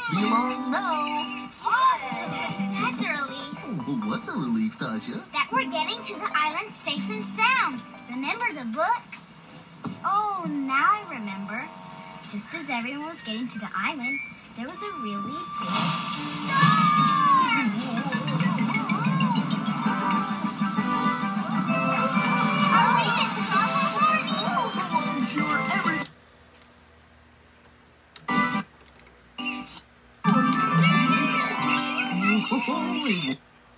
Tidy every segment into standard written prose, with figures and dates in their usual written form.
be along now. Awesome! That's a relief. Oh, what's a relief, Tasha? That we're getting to the island safe and sound. Remember the book? Oh, now I remember. Just as everyone was getting to the island, there was a really big storm! Are we in trouble, Barney? Oh, I'm sure everything. Holy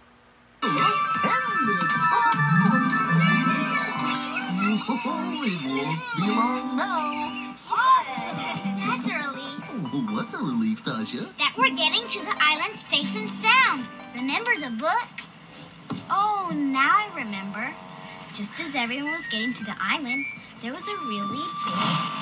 Holy won't be long now. Awesome! That's a relief. Oh, what's a relief, Tasha? That we're getting to the island safe and sound. Remember the book? Oh, now I remember. Just as everyone was getting to the island, there was a really big